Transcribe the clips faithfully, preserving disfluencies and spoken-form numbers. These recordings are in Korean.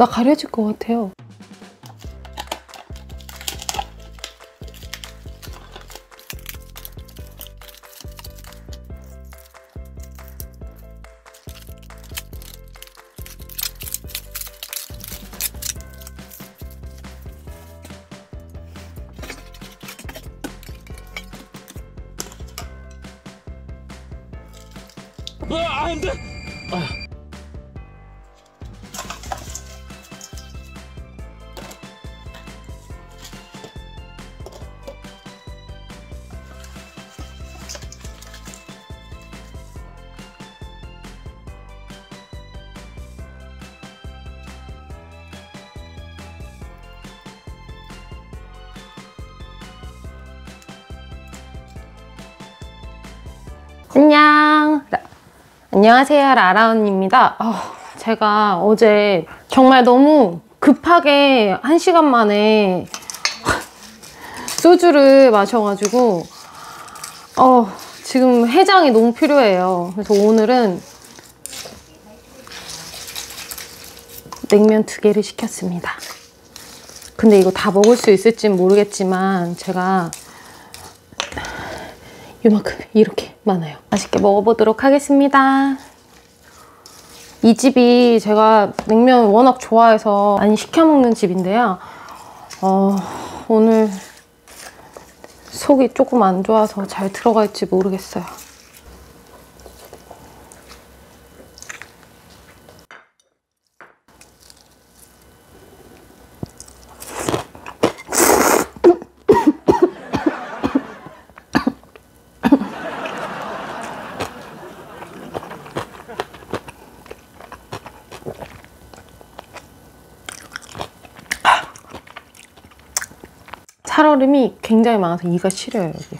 나 가려질 것 같아요. 아, 안 돼! 아. 안녕. 안녕하세요, 라라 언니입니다. 어, 제가 어제 정말 너무 급하게 한 시간 만에 소주를 마셔가지고 어, 지금 해장이 너무 필요해요. 그래서 오늘은 냉면 두 개를 시켰습니다. 근데 이거 다 먹을 수 있을진 모르겠지만 제가 요만큼 이렇게 많아요. 맛있게 먹어보도록 하겠습니다. 이 집이 제가 냉면 워낙 좋아해서 많이 시켜 먹는 집인데요. 어, 오늘 속이 조금 안 좋아서 잘 들어갈지 모르겠어요. 살얼음이 굉장히 많아서 이가 시려요, 여기.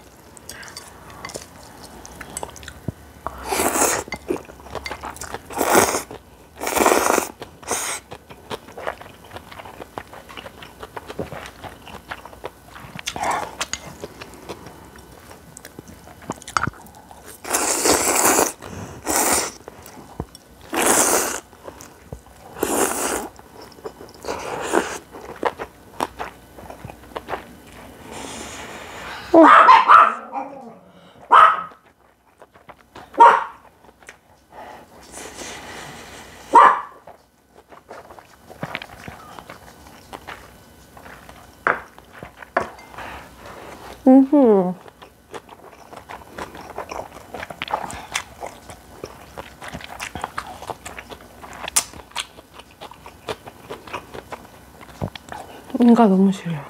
음흠. 이가 너무 싫어요.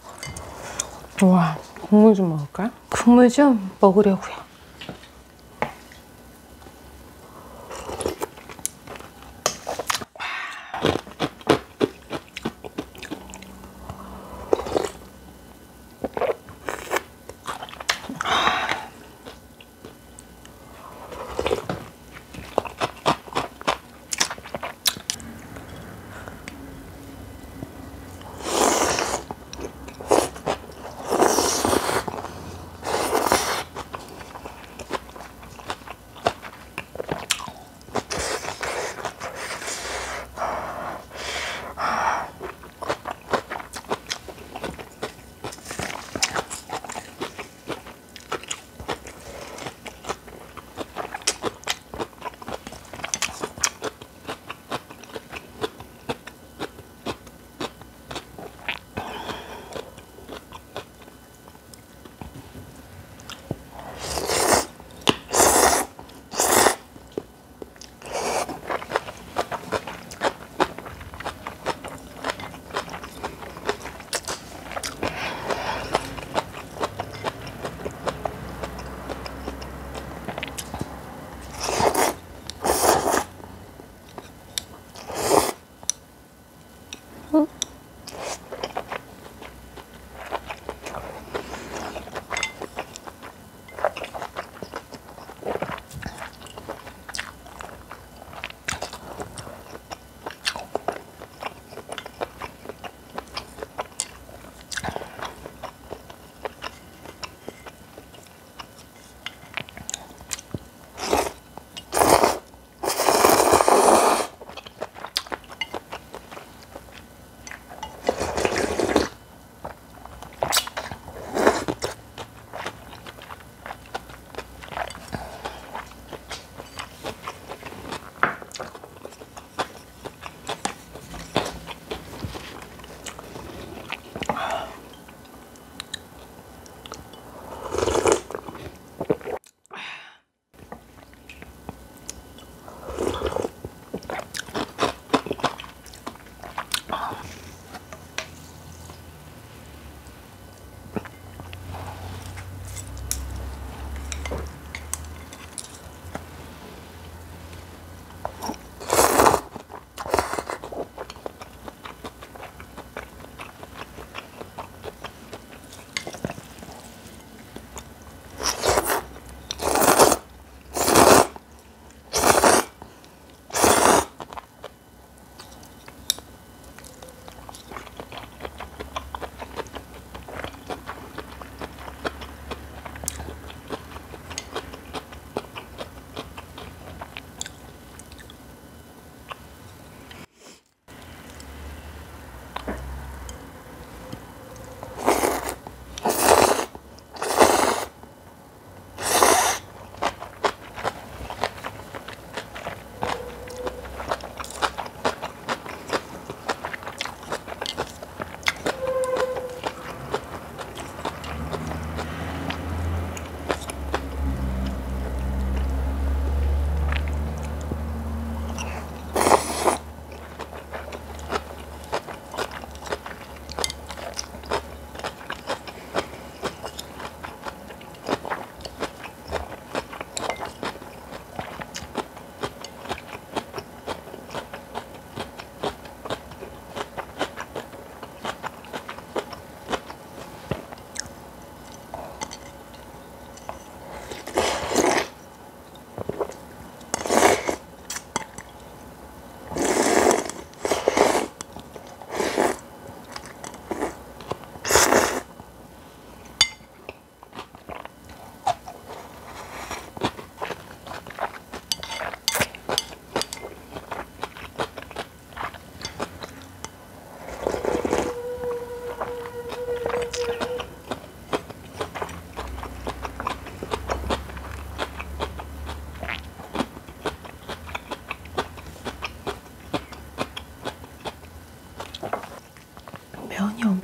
와, 국물 좀 먹을까요? 국물 좀 먹으려고요.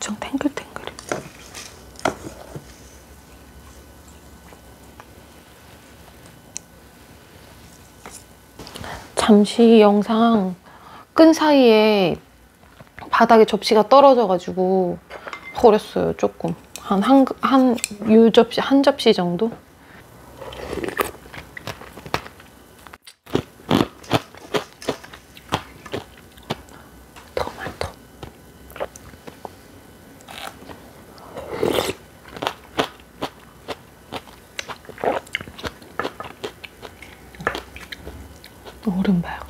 엄청 탱글탱글해. 잠시 영상 끈 사이에 바닥에 접시가 떨어져가지고 버렸어요. 조금 한 한 한 유 접시 한 접시 정도. 토마토. 얼음 봐요.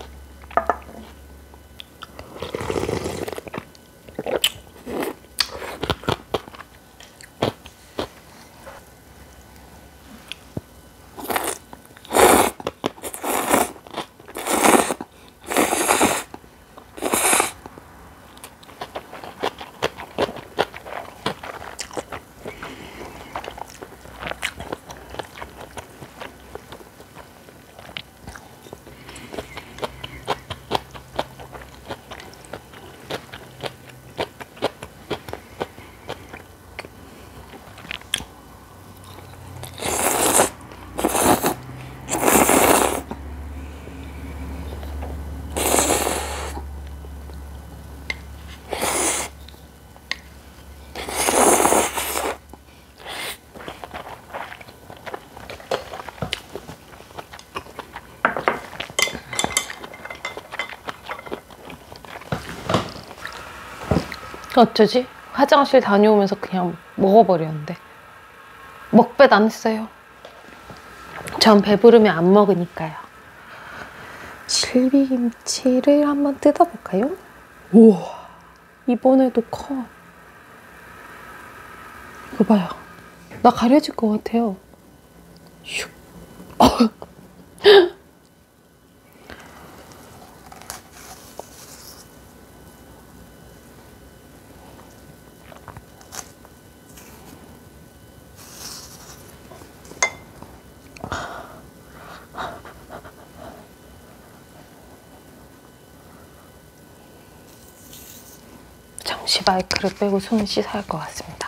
어쩌지? 화장실 다녀오면서 그냥 먹어버렸는데. 먹뱃 안 했어요. 전 배부르면 안 먹으니까요. 실비김치를 한번 뜯어볼까요? 우와, 이번에도 커. 이거 봐요. 나 가려질 것 같아요. 슉. 잠시 마이크를 빼고 손을 씻어야 할 것 같습니다.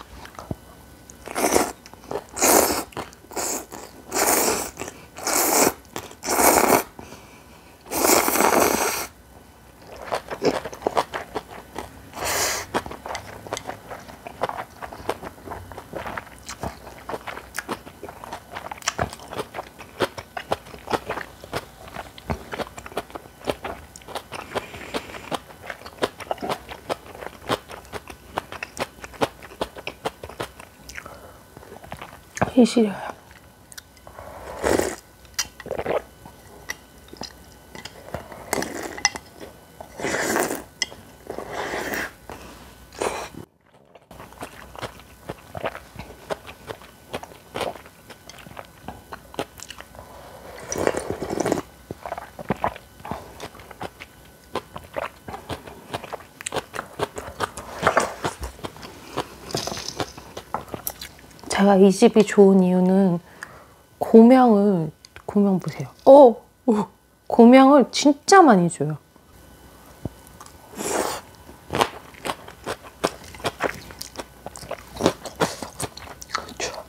이 시려요. 제가 이 집이 좋은 이유는 고명을, 고명 보세요. 어, 오, 고명을 진짜 많이 줘요. 그렇죠.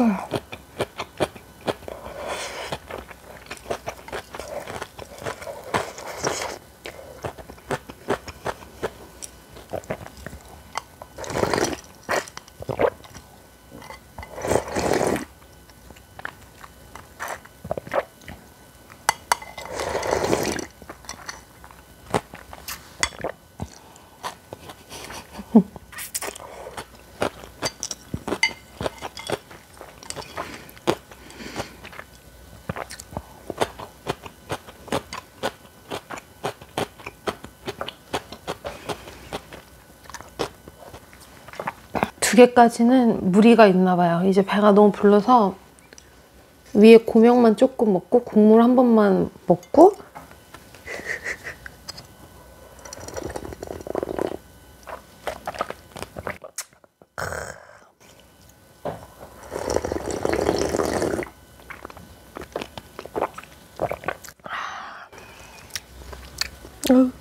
없어요. 두 개까지는 무리가 있나 봐요. 이제 배가 너무 불러서 위에 고명만 조금 먹고 국물 한 번만 먹고 음.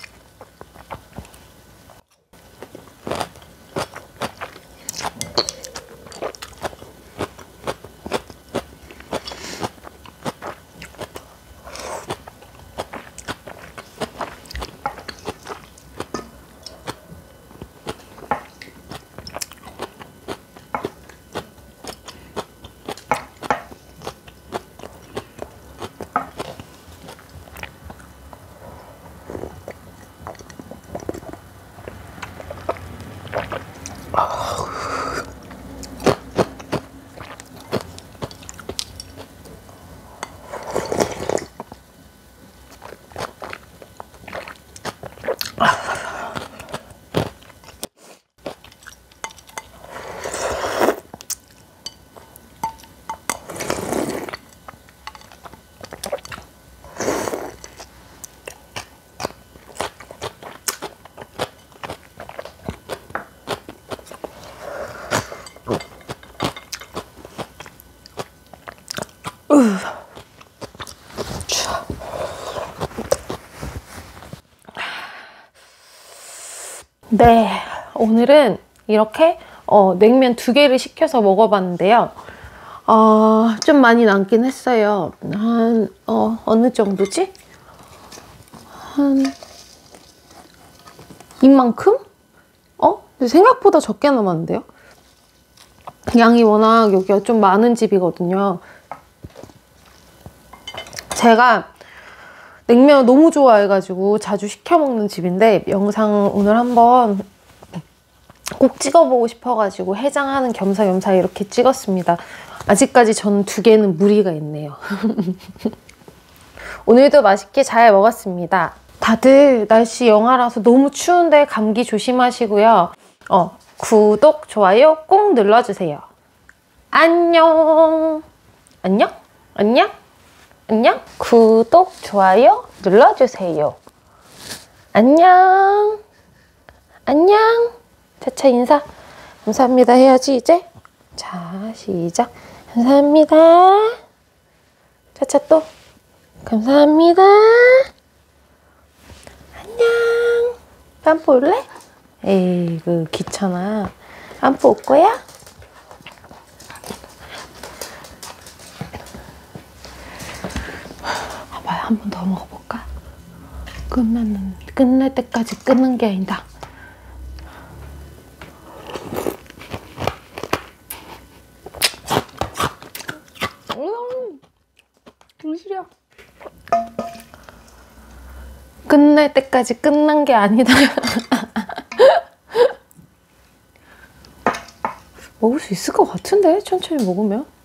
네, 오늘은 이렇게 어, 냉면 두 개를 시켜서 먹어봤는데요. 어, 좀 많이 남긴 했어요. 한 어, 어느 정도지? 한 이만큼? 어? 생각보다 적게 남았는데요? 양이 워낙 여기가 좀 많은 집이거든요. 제가 냉면 너무 좋아해가지고 자주 시켜 먹는 집인데 영상 오늘 한번 꼭 찍어보고 싶어가지고 해장하는 겸사겸사 이렇게 찍었습니다. 아직까지 저는 두 개는 무리가 있네요. 오늘도 맛있게 잘 먹었습니다. 다들 날씨 영하라서 너무 추운데 감기 조심하시고요. 어, 구독, 좋아요 꼭 눌러주세요. 안녕! 안녕? 안녕? 안녕? 구독, 좋아요 눌러주세요. 안녕. 안녕. 차차 인사. 감사합니다 해야지 이제. 자, 시작. 감사합니다. 차차 또. 감사합니다. 안녕. 빰뽀 올래? 에이그 귀찮아. 빰뽀 올 거야? 한 번 더 먹어볼까? 끝나는, 끝날 때까지 끊는 게 아니다. 음, 시려. 끝날 때까지 끝난 게 아니다. 먹을 수 있을 것 같은데? 천천히 먹으면.